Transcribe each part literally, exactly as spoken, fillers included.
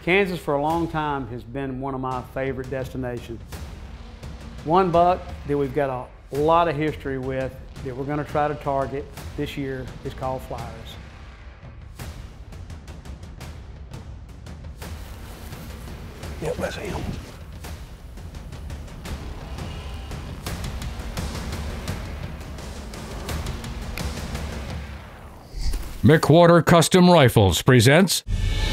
Kansas for a long time has been one of my favorite destinations. One buck that we've got a lot of history with that we're going to try to target this year is called Flyers. Yep, that's him. McWhorter Custom Rifles presents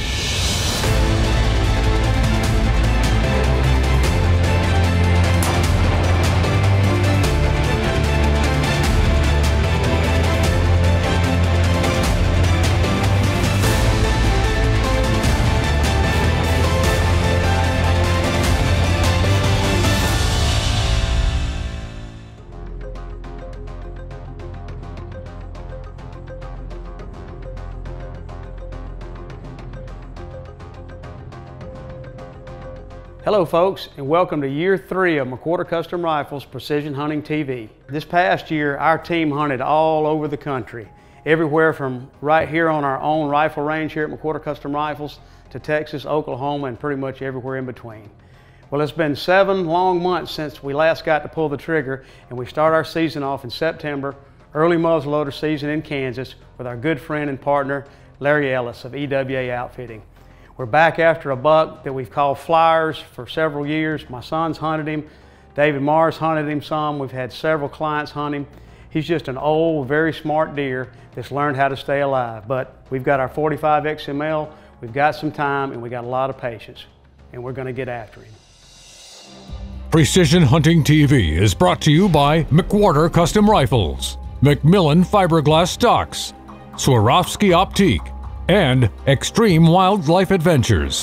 Hello folks, and welcome to year three of McWhorter Custom Rifles Precision Hunting T V. This past year, our team hunted all over the country, everywhere from right here on our own rifle range here at McWhorter Custom Rifles to Texas, Oklahoma, and pretty much everywhere in between. Well, it's been seven long months since we last got to pull the trigger, and we start our season off in September, early muzzleloader season in Kansas with our good friend and partner, Larry Ellis of E W A Outfitting. We're back after a buck that we've called Flyers for several years. My son's hunted him. David Mars hunted him some. We've had several clients hunt him. He's just an old, very smart deer that's learned how to stay alive. But we've got our forty-five X M L, we've got some time, and we got a lot of patience, and we're gonna get after him. Precision Hunting T V is brought to you by McWhorter Custom Rifles, Macmillan Fiberglass Stocks, Swarovski Optique, and Extreme Wildlife Adventures.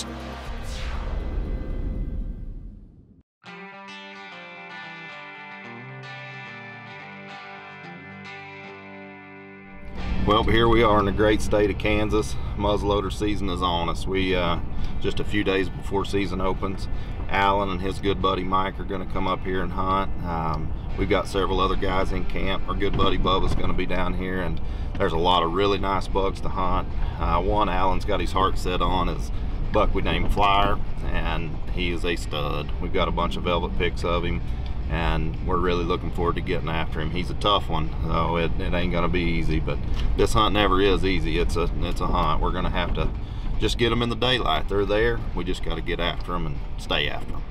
Well, here we are in the great state of Kansas. Muzzleloader season is on us. We uh, just a few days before season opens, Allan and his good buddy Mike are going to come up here and hunt. Um, we've got several other guys in camp. Our good buddy Bubba's going to be down here, and there's a lot of really nice bucks to hunt. Uh, one Allan's got his heart set on is a buck we named Flyer, and he is a stud. We've got a bunch of velvet pics of him, and we're really looking forward to getting after him. He's a tough one, so it, it ain't gonna be easy, but this hunt never is easy. It's a it's a hunt. We're gonna have to just get them in the daylight. They're there. We just got to get after them and stay after them.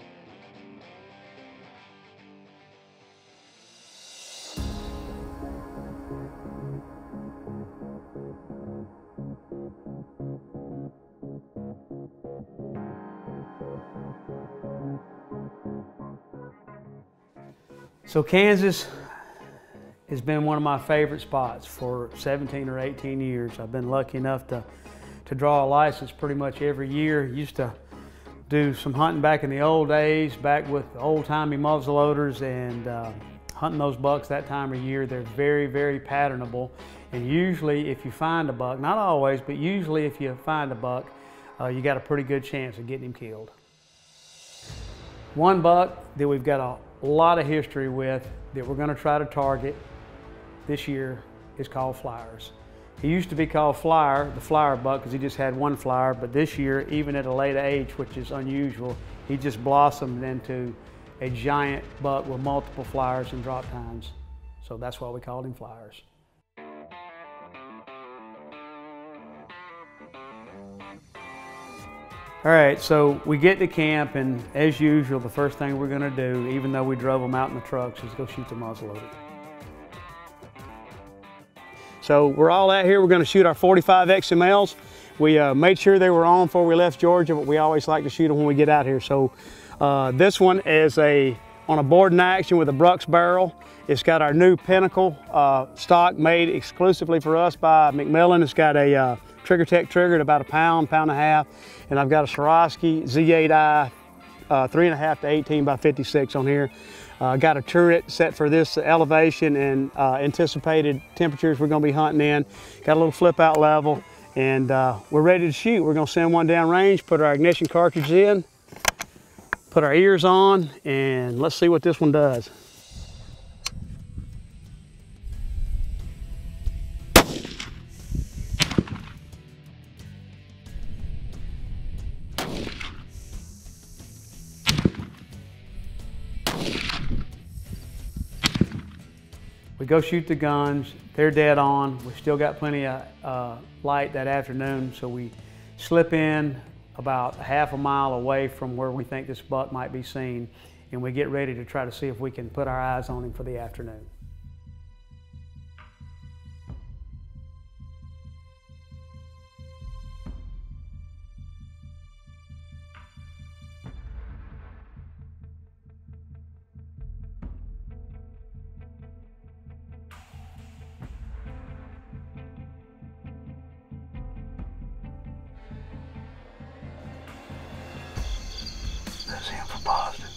So Kansas has been one of my favorite spots for seventeen or eighteen years. I've been lucky enough to, to draw a license pretty much every year. Used to do some hunting back in the old days, back with old-timey muzzleloaders, and uh, hunting those bucks that time of year. They're very, very patternable, and usually if you find a buck, not always, but usually if you find a buck, uh, you got a pretty good chance of getting him killed. One buck that we've got a A lot of history with that we're going to try to target this year is called Flyers. He used to be called Flyer, the Flyer buck, because he just had one flyer, but this year, even at a late age, which is unusual, he just blossomed into a giant buck with multiple flyers and drop tines. So that's why we called him Flyers. All right, so we get to camp, and as usual, the first thing we're gonna do, even though we drove them out in the trucks, is go shoot the muzzleloader. So we're all out here, we're gonna shoot our forty-five X M Ls. We uh, made sure they were on before we left Georgia, but we always like to shoot them when we get out here. So uh, this one is a on a board and action with a Brux barrel. It's got our new Pinnacle uh, stock made exclusively for us by Macmillan. It's got a uh, Trigger Tech trigger at about a pound, pound and a half, and I've got a Swarovski Z eight I uh, three and a half to eighteen by fifty-six on here. Uh, got a turret set for this elevation and uh, anticipated temperatures we're going to be hunting in. Got a little flip out level, and uh, we're ready to shoot. We're going to send one down range, put our ignition cartridge in, put our ears on, and let's see what this one does. We go shoot the guns, they're dead on. We still got plenty of uh, light that afternoon, so we slip in about half a mile away from where we think this buck might be seen, and we get ready to try to see if we can put our eyes on him for the afternoon. That's him for positive.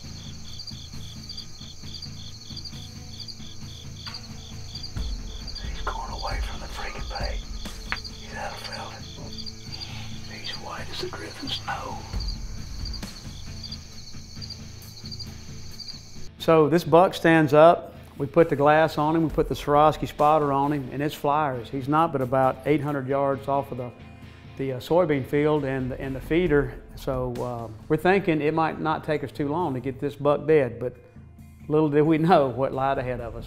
He's going away from the freaking bait. He's out of velvet. He's white as the griffin's snow. So this buck stands up. We put the glass on him. We put the Swarovski spotter on him, and it's flyers. He's not but about eight hundred yards off of the the uh, soybean field and the, and the feeder. So uh, we're thinking it might not take us too long to get this buck dead, but little did we know what lied ahead of us.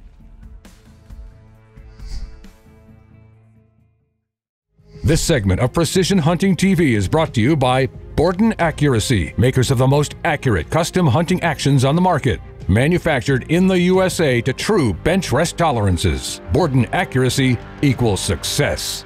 This segment of Precision Hunting T V is brought to you by Borden Accuracy, makers of the most accurate custom hunting actions on the market. Manufactured in the U S A to true bench rest tolerances. Borden Accuracy equals success.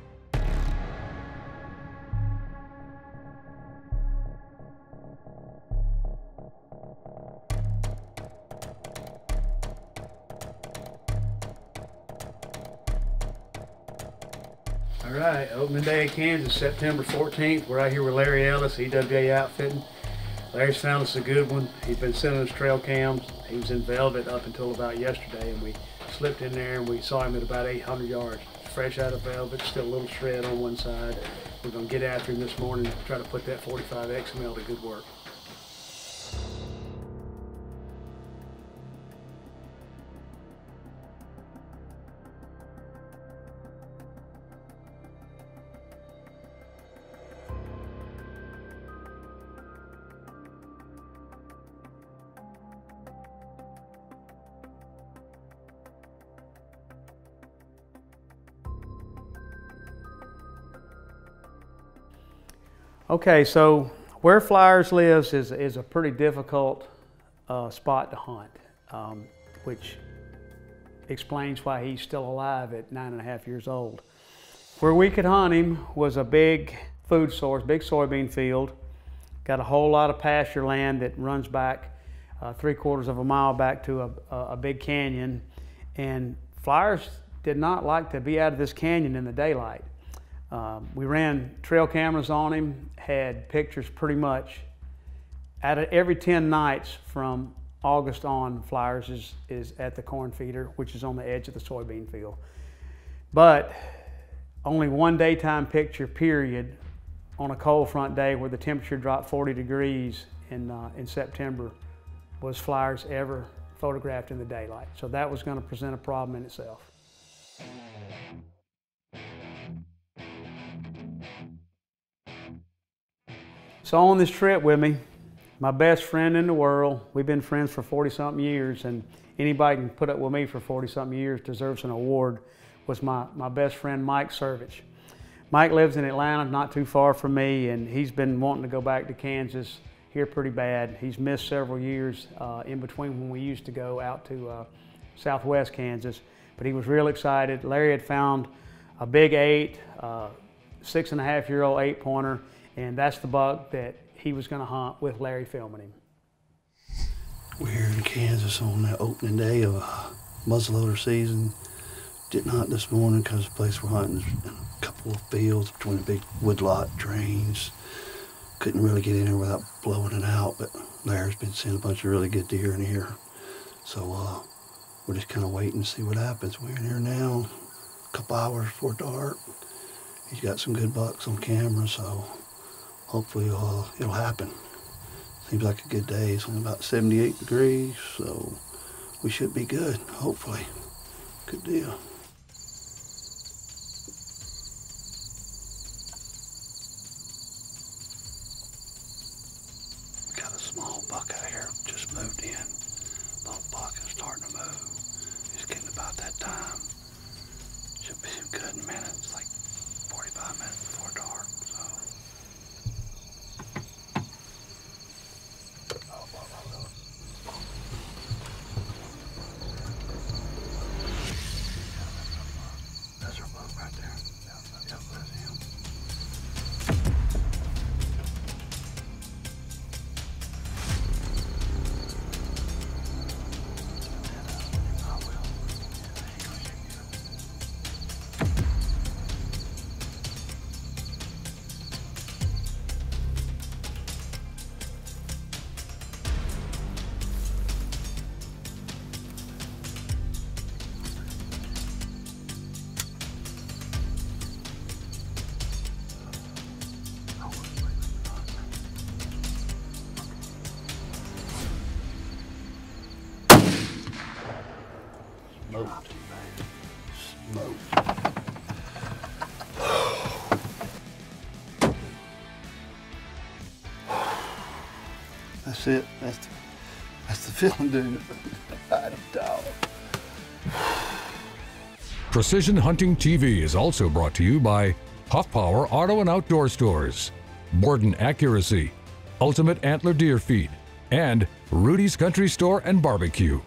All right, opening day of Kansas, September fourteenth. We're out here with Larry Ellis, E W A Outfitting. Larry's found us a good one. He's been sending us trail cams. He was in velvet up until about yesterday, and we slipped in there and we saw him at about eight hundred yards. Fresh out of velvet, still a little shred on one side. We're gonna get after him this morning and try to put that forty-five X M L to good work. Okay, so where Flyers lives is, is a pretty difficult uh, spot to hunt, um, which explains why he's still alive at nine and a half years old. Where we could hunt him was a big food source, big soybean field. Got a whole lot of pasture land that runs back uh, three quarters of a mile back to a, a, a big canyon. And Flyers did not like to be out of this canyon in the daylight. Um, we ran trail cameras on him, had pictures pretty much out of every ten nights from August on. Flyers is, is at the corn feeder, which is on the edge of the soybean field. But only one daytime picture period on a cold front day where the temperature dropped forty degrees in, uh, in September was Flyers ever photographed in the daylight. So that was going to present a problem in itself. So on this trip with me, my best friend in the world, we've been friends for forty something years, and anybody can put up with me for forty something years deserves an award, was my, my best friend Mike Servich. Mike lives in Atlanta, not too far from me, and he's been wanting to go back to Kansas here pretty bad. He's missed several years uh, in between when we used to go out to uh, southwest Kansas, but he was real excited. Larry had found a big eight, uh, six and a half year old eight pointer, and that's the buck that he was going to hunt with Larry filming him. We're here in Kansas on the opening day of uh, muzzleloader season. Didn't hunt this morning because the place we're hunting is in a couple of fields between the big woodlot drains. Couldn't really get in there without blowing it out, but Larry's been seeing a bunch of really good deer in here. So uh, we're just kind of waiting to see what happens. We're in here now, a couple hours before dark. He's got some good bucks on camera, so hopefully uh, it'll happen. Seems like a good day. It's only about seventy-eight degrees, so we should be good, hopefully. Good deal. Got a small buck out here, just moved in. Little buck is starting to move. He's getting about that time. Should be good in minutes, like forty-five minutes before dark. So. Oh, oh, oh, oh. That's our boat right there. Yep, yep, that's him. Smoked. Smoked. That's it. That's the, that's the feeling, dude. I dog. Precision Hunting T V is also brought to you by Huff Power Auto and Outdoor Stores, Borden Accuracy, Ultimate Antler Deer Feed, and Rudy's Country Store and Barbecue.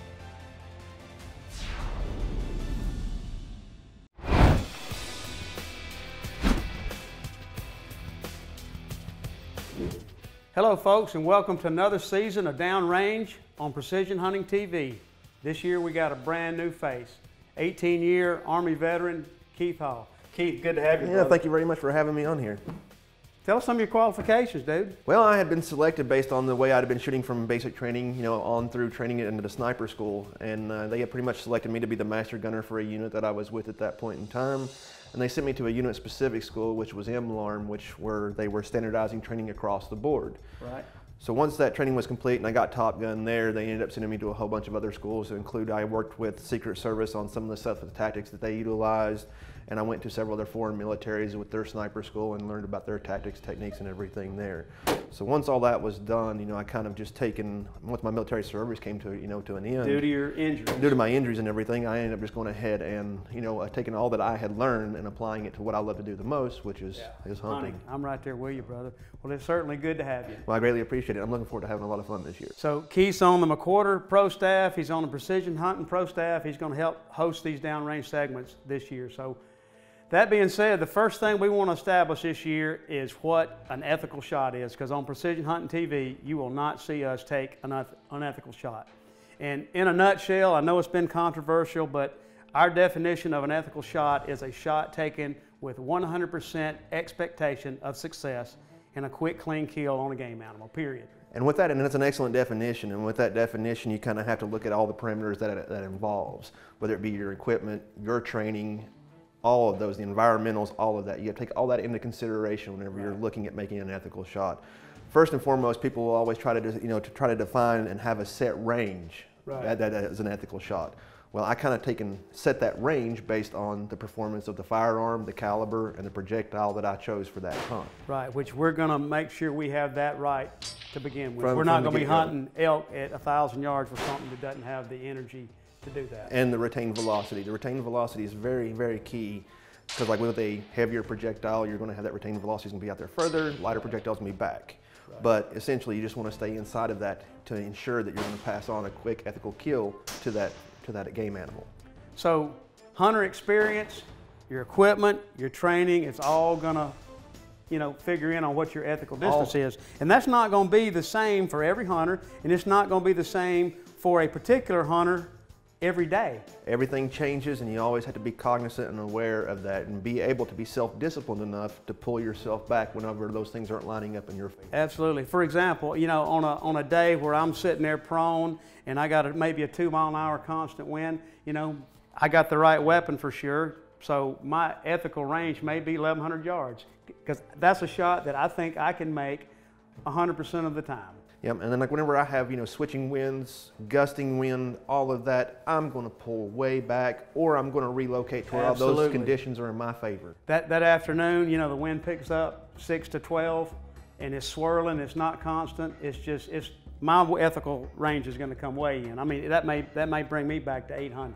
Hello folks, and welcome to another season of Downrange on Precision Hunting T V. This year we got a brand new face, eighteen year Army veteran Keith Hall. Keith, good to have you. Yeah, brother. thank you very much for having me on here. Tell us some of your qualifications, dude. Well, I had been selected based on the way I'd been shooting from basic training, you know, on through training into the sniper school, and uh, they had pretty much selected me to be the master gunner for a unit that I was with at that point in time. And they sent me to a unit-specific school, which was M L A R M, which were they were standardizing training across the board. Right. So once that training was complete and I got Top Gun there, they ended up sending me to a whole bunch of other schools to include I worked with Secret Service on some of the stuff, the tactics that they utilized, and I went to several other foreign militaries with their sniper school and learned about their tactics, techniques, and everything there. So once all that was done, you know, I kind of just taken, once my military service came to, you know, to an end. Due to your injuries. Due to my injuries and everything, I ended up just going ahead and, you know, uh, taking all that I had learned and applying it to what I love to do the most, which is, Yeah. is hunting. Hunting. I'm right there with you, brother. Well, it's certainly good to have you. Well, I greatly appreciate it. I'm looking forward to having a lot of fun this year. So Keith's on the McWhorter Pro staff. He's on the Precision Hunting Pro staff. He's going to help host these downrange segments this year. So that being said, the first thing we want to establish this year is what an ethical shot is, because on Precision Hunting T V, you will not see us take an unethical shot. And in a nutshell, I know it's been controversial, but our definition of an ethical shot is a shot taken with one hundred percent expectation of success and a quick, clean kill on a game animal, period. And with that, and that's an excellent definition, and with that definition, you kind of have to look at all the parameters that it, that involves, whether it be your equipment, your training, all of those, the environmentals, all of that. You have to take all that into consideration whenever you're looking at making an ethical shot. First and foremost, people will always try to, you know, to try to define and have a set range Right. that, that is an ethical shot. Well, I kind of take and set that range based on the performance of the firearm, the caliber, and the projectile that I chose for that hunt. Right, which we're going to make sure we have that right to begin with. From- we're not from the going to be get-go. hunting elk at a thousand yards with something that doesn't have the energy to do that. And the retained velocity. The retained velocity is very, very key, because like with a heavier projectile, you're going to have that retained velocity is going to be out there further, lighter projectiles going to be back. Right. But essentially, you just want to stay inside of that to ensure that you're going to pass on a quick, ethical kill to that, to that game animal. So hunter experience, your equipment, your training, it's all going to, you know, figure in on what your ethical distance All. is. And that's not going to be the same for every hunter, and it's not going to be the same for a particular hunter every day. Everything changes, and you always have to be cognizant and aware of that and be able to be self-disciplined enough to pull yourself back whenever those things aren't lining up in your favor. Absolutely. For example, you know, on a, on a day where I'm sitting there prone and I got a, maybe a two mile an hour constant wind, you know, I got the right weapon for sure. So my ethical range may be eleven hundred yards, because that's a shot that I think I can make one hundred percent of the time. Yep, and then like whenever I have, you know, switching winds, gusting wind, all of that, I'm going to pull way back, or I'm going to relocate to where all those Absolutely. conditions are in my favor. That, that afternoon, you know, the wind picks up six to twelve and it's swirling, it's not constant, it's just, it's, my ethical range is going to come way in. I mean, that may, that may bring me back to eight hundred.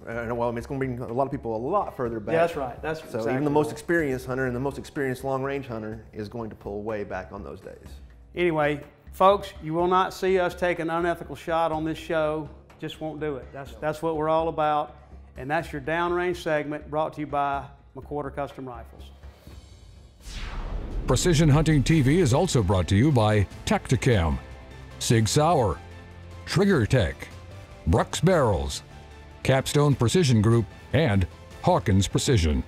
Uh, well, I mean, it's going to bring a lot of people a lot further back. Yeah, that's right. That's so exactly even the most right. experienced hunter and the most experienced long-range hunter is going to pull way back on those days. Anyway, folks, you will not see us take an unethical shot on this show. Just won't do it. That's, that's what we're all about. And that's your downrange segment brought to you by McWhorter Custom Rifles. Precision Hunting T V is also brought to you by Tacticam, Sig Sauer, Trigger Tech, Brooks Barrels, Capstone Precision Group, and Hawkins Precision.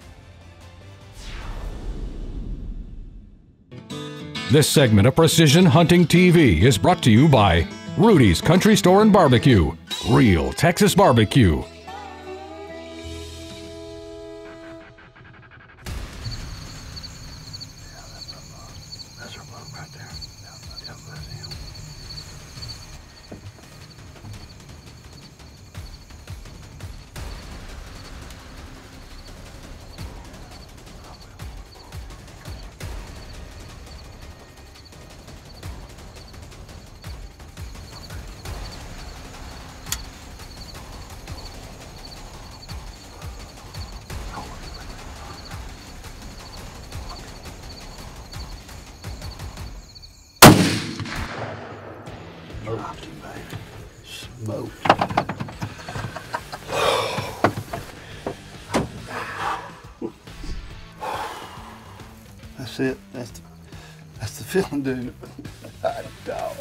This segment of Precision Hunting T V is brought to you by Rudy's Country Store and Barbecue, real Texas barbecue. That's our boat right there. Yep, yep, that's him. Smoked him, baby. Smoked. That's it. That's the, that's the feeling, dude. Hot dog.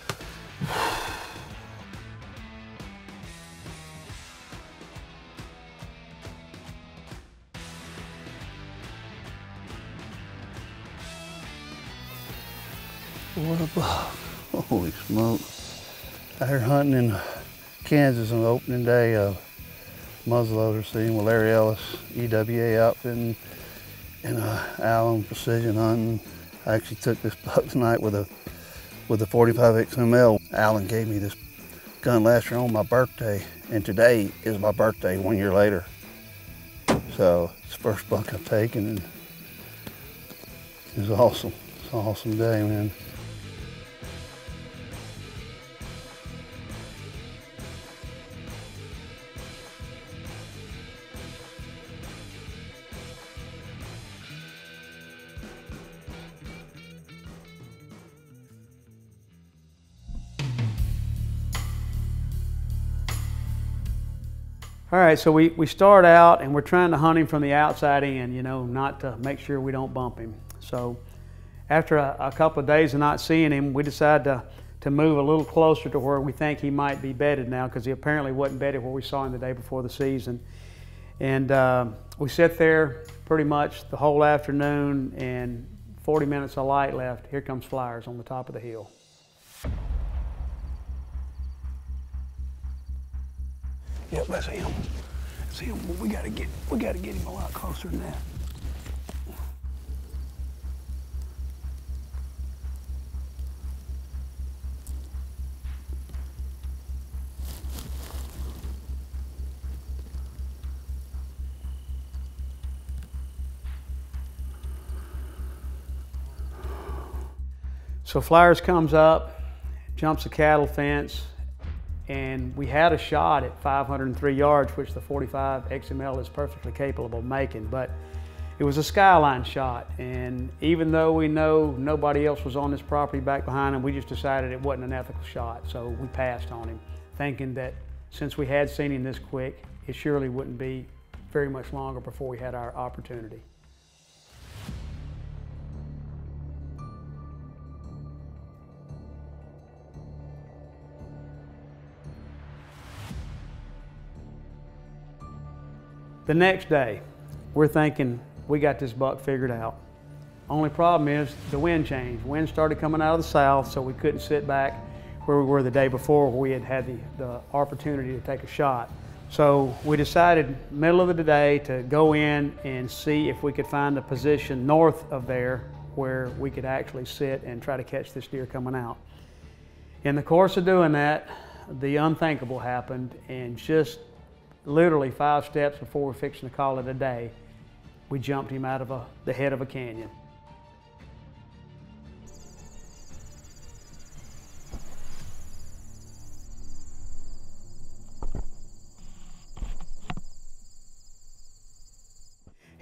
What a buck. Holy smoke. Out here hunting in Kansas on the opening day of muzzleloader season with Larry Ellis, E W A outfitting, and uh, Allan precision hunting. I actually took this buck tonight with a with a forty-five X M L. Allan gave me this gun last year on my birthday, and today is my birthday one year later. So it's the first buck I've taken, and it was awesome. It's an awesome day, man. All right, so we, we start out and we're trying to hunt him from the outside in, you know, not to make sure we don't bump him. So after a, a couple of days of not seeing him, we decided to, to move a little closer to where we think he might be bedded now, because he apparently wasn't bedded where we saw him the day before the season. And uh, we sat there pretty much the whole afternoon, and forty minutes of light left. Here comes Flyers on the top of the hill. Yep, that's him. That's him. We gotta get we gotta get him a lot closer than that. So Flyers comes up, jumps the cattle fence, and we had a shot at five hundred three yards, which the forty-five X M L is perfectly capable of making, but it was a skyline shot. And even though we know nobody else was on this property back behind him, we just decided it wasn't an ethical shot. So we passed on him, thinking that since we had seen him this quick, it surely wouldn't be very much longer before we had our opportunity. The next day, we're thinking we got this buck figured out. Only problem is the wind changed. Wind started coming out of the south, so we couldn't sit back where we were the day before, where we had had the, the opportunity to take a shot. So we decided middle of the day to go in and see if we could find a position north of there where we could actually sit and try to catch this deer coming out. In the course of doing that, the unthinkable happened, and just literally five steps before we're fixing to call it a day, we jumped him out of a, the head of a canyon.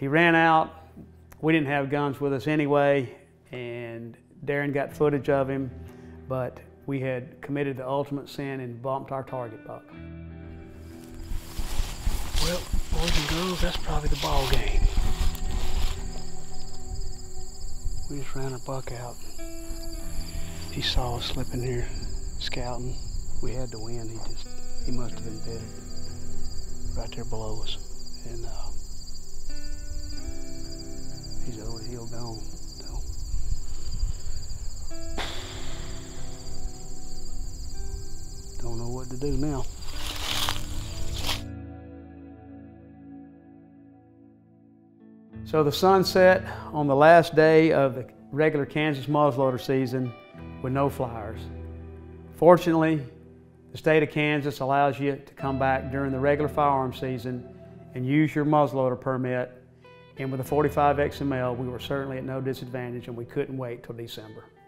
he ran out. We didn't have guns with us anyway, and Darren got footage of him, but we had committed the ultimate sin and bumped our target buck. Well, boys and girls, that's probably the ball game. We just ran our buck out. He saw us slipping here, scouting. We had to win. He just, he must have been bedded right there below us. And uh, he's over the hill gone. So. Don't know what to do now. So the sun set on the last day of the regular Kansas muzzleloader season with no flyers. Fortunately, the state of Kansas allows you to come back during the regular firearm season and use your muzzleloader permit. And with a forty-five X M L, we were certainly at no disadvantage, and we couldn't wait till December.